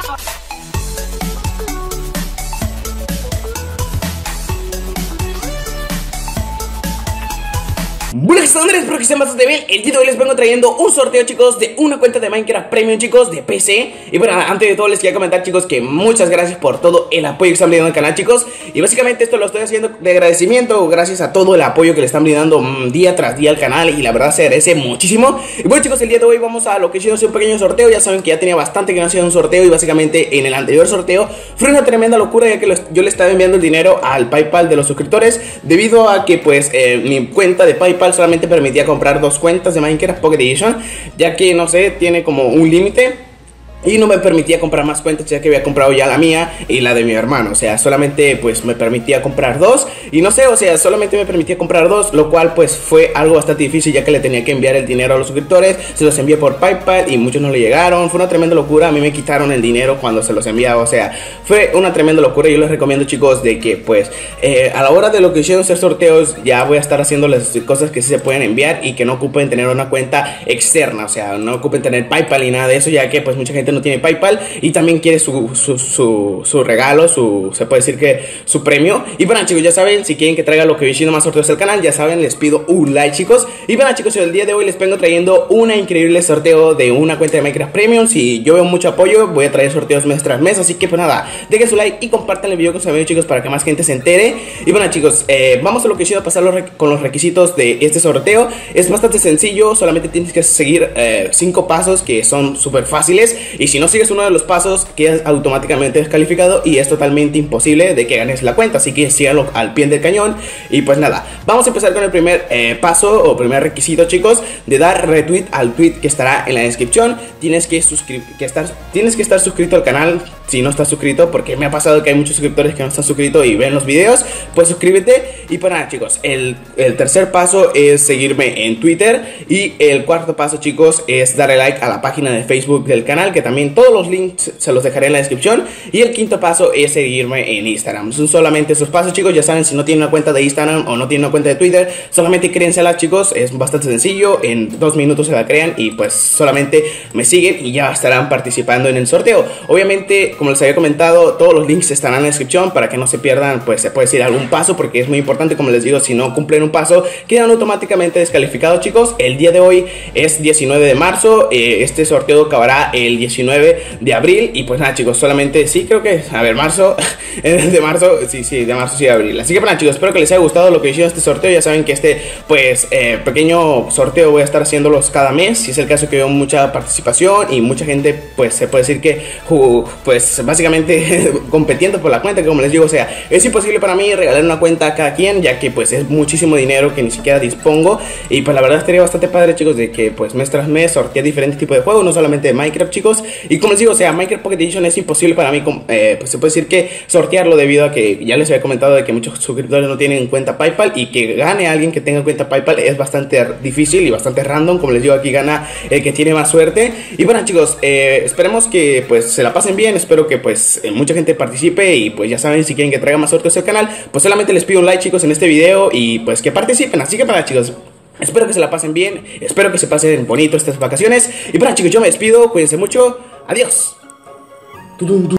Buenas tardes, espero que estén bastante bien. El día de hoy les vengo trayendo un sorteo, chicos, de una cuenta de Minecraft Premium, chicos, de PC. Y bueno, antes de todo les quería comentar, chicos, que muchas gracias por todo el apoyo que están brindando al canal, chicos. Y básicamente esto lo estoy haciendo de agradecimiento, gracias a todo el apoyo que le están brindando día tras día al canal. Y la verdad se agradece muchísimo. Y bueno, chicos, el día de hoy vamos a lo que ha sido un pequeño sorteo. Ya saben que ya tenía bastante que no hacía un sorteo. Y básicamente en el anterior sorteo fue una tremenda locura, ya que yo le estaba enviando el dinero al PayPal de los suscriptores, debido a que pues mi cuenta de PayPal solamente permitía comprar 2 cuentas de Minecraft Pocket Edition, ya que no sé, tiene como un límite y no me permitía comprar más cuentas, ya que había comprado ya la mía y la de mi hermano. O sea, solamente pues me permitía comprar 2. Y no sé, o sea, solamente me permitía comprar 2, lo cual pues fue algo bastante difícil, ya que le tenía que enviar el dinero a los suscriptores. Se los envié por PayPal y muchos no le llegaron. Fue una tremenda locura. A mí me quitaron el dinero cuando se los enviaba. O sea, fue una tremenda locura. Yo les recomiendo, chicos, de que pues a la hora de lo que hicieron hacer sorteos, ya voy a estar haciendo las cosas que sí se pueden enviar y que no ocupen tener una cuenta externa. O sea, no ocupen tener PayPal ni nada de eso, ya que pues mucha gente no tiene PayPal y también quiere su regalo, se puede decir que su premio. Y bueno, chicos, ya saben, si quieren que traiga lo que voy haciendo más sorteos al canal, ya saben, les pido un like, chicos. Y bueno, chicos, el día de hoy les vengo trayendo una increíble sorteo de una cuenta de Minecraft Premium. Si yo veo mucho apoyo, voy a traer sorteos mes tras mes, así que pues nada, dejen su like y compartan el video con sus amigos, chicos, para que más gente se entere. Y bueno, chicos, vamos a lo que quiero pasar con los requisitos de este sorteo. Es bastante sencillo, solamente tienes que seguir 5 pasos que son súper fáciles, y si no sigues uno de los pasos quedas automáticamente descalificado y es totalmente imposible de que ganes la cuenta, así que síganlo al pie del cañón. Y pues nada, vamos a empezar con el primer paso o primer requisito, chicos, de dar retweet al tweet que estará en la descripción. Tienes que estar suscrito al canal si no estás suscrito, porque me ha pasado que hay muchos suscriptores que no están suscritos y ven los videos. Pues suscríbete. Y pues nada, chicos, el tercer paso es seguirme en Twitter, y el cuarto paso, chicos, es darle like a la página de Facebook del canal, que también todos los links se los dejaré en la descripción. Y el quinto paso es seguirme en Instagram. Son solamente esos pasos, chicos. Ya saben, si no tienen una cuenta de Instagram o no tienen una cuenta de Twitter, solamente créensela, chicos. Es bastante sencillo, en 2 minutos se la crean y pues solamente me siguen y ya estarán participando en el sorteo. Obviamente, como les había comentado, todos los links estarán en la descripción para que no se pierdan, pues se puede decir algún paso, porque es muy importante. Como les digo, si no cumplen un paso, quedan automáticamente descalificados, chicos. El día de hoy es 19 de marzo, este sorteo acabará el 19 de abril. Y pues nada, chicos, solamente, sí, creo que, a ver, marzo, de marzo, sí, de marzo, sí, de abril. Así que pues nada, chicos, espero que les haya gustado lo que hicieron este sorteo. Ya saben que este, pues, pequeño sorteo voy a estar haciéndolos cada mes. Si es el caso que veo mucha participación y mucha gente, pues, se puede decir que, pues, básicamente compitiendo por la cuenta, que como les digo, o sea, es imposible para mí regalar una cuenta a cada quien, ya que pues es muchísimo dinero que ni siquiera dispongo. Y pues la verdad estaría bastante padre, chicos, de que pues mes tras mes sortea diferentes tipos de juegos, no solamente de Minecraft, chicos. Y como les digo, o sea, Minecraft Pocket Edition es imposible para mí, pues se puede decir que sortearlo, debido a que ya les había comentado de que muchos suscriptores no tienen cuenta PayPal, y que gane alguien que tenga cuenta PayPal es bastante difícil y bastante random. Como les digo, aquí gana el que tiene más suerte. Y bueno, chicos, esperemos que pues se la pasen bien. Espero que pues mucha gente participe, y pues ya saben, si quieren que traiga más sorteos al canal, pues solamente les pido un like, chicos, en este video, y pues que participen. Así que para, chicos, espero que se la pasen bien, espero que se pasen bonito estas vacaciones. Y para, chicos, yo me despido, cuídense mucho, adiós.